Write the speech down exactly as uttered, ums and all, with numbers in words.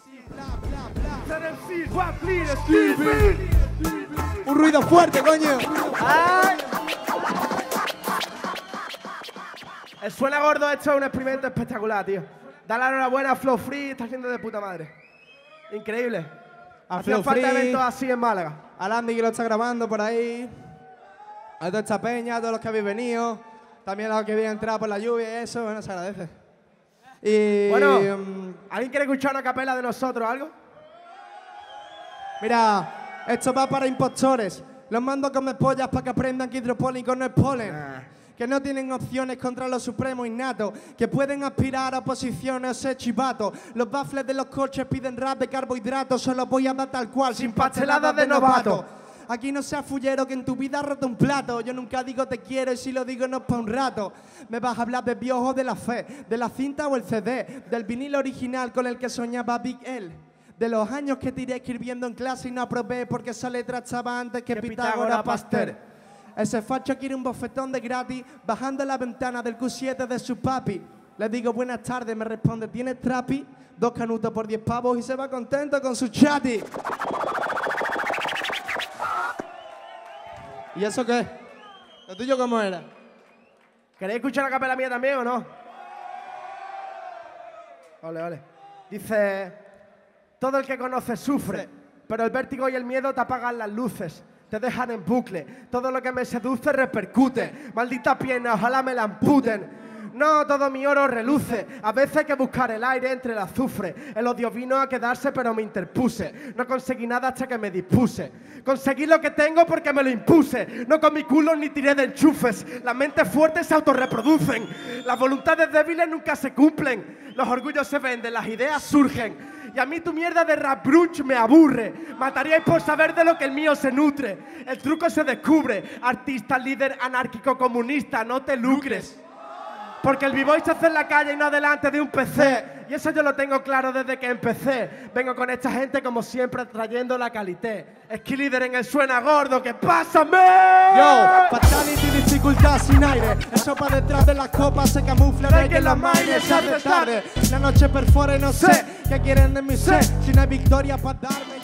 Un ruido fuerte, coño. ¡Ay! El Suena Gordo, esto es un experimento espectacular, tío. Dale la enhorabuena a Flow Free, está haciendo de puta madre. Increíble. A Hacía Flow falta Free, eventos así en Málaga. a Landy que lo está grabando por ahí, a toda esta peña, a todos los que habéis venido, también a los que habéis entrado por la lluvia y eso, bueno, se agradece. Y Bueno, um, ¿alguien quiere escuchar una capela de nosotros o algo? mira, esto va para impostores. Los mando a comer pollas para que aprendan que hidropónico no es polen. Ah. Que no tienen opciones contra los supremos innatos, que pueden aspirar a posiciones o ser chivatos. Los baffles de los coches piden rap de carbohidratos, solo voy a dar tal cual, sin pasteladas de novato. Aquí no seas fullero que en tu vida has roto un plato. Yo nunca digo te quiero y si lo digo no es para un rato. Me vas a hablar de Biojo, de la fe, de la cinta o el C D, del vinilo original con el que soñaba Big L. De los años que tiré escribiendo en clase y no aprobé porque esa letra estaba antes que, que Pitágoras Pasteur. Ese facho quiere un bofetón de gratis bajando la ventana del Q siete de su papi. Le digo buenas tardes, me responde, ¿tienes trapi? Dos canutos por diez pavos y se va contento con su chati. ¿Y eso qué? ¿Lo tuyo cómo era? ¿Queréis escuchar la capela mía también o no? Ole, ole. Dice, todo el que conoce sufre, pero el vértigo y el miedo te apagan las luces. Te dejan en bucle, todo lo que me seduce repercute. Maldita pierna, ojalá me la amputen. No, todo mi oro reluce. A veces hay que buscar el aire entre el azufre. El odio vino a quedarse pero me interpuse. No conseguí nada hasta que me dispuse. Conseguí lo que tengo porque me lo impuse. No con mi culo ni tiré de enchufes. Las mentes fuertes se autorreproducen. Las voluntades débiles nunca se cumplen. Los orgullos se venden, las ideas surgen. Y a mí tu mierda de rap brunch me aburre. Mataríais por saber de lo que el mío se nutre. El truco se descubre. Artista, líder, anárquico, comunista, no te lucres. Porque el b-boy se hace en la calle y no delante de un P C. Y eso yo lo tengo claro desde que empecé. Vengo con esta gente como siempre trayendo la calité. Ski líder en el Suena Gordo, ¿qué pasa, man? Yo, fatality, dificultad sin aire. Eso para detrás de las copas se camufla de que los maires se hace tarde. La noche perfora y no sé qué quieren de mi ser. Si no hay victoria para darme.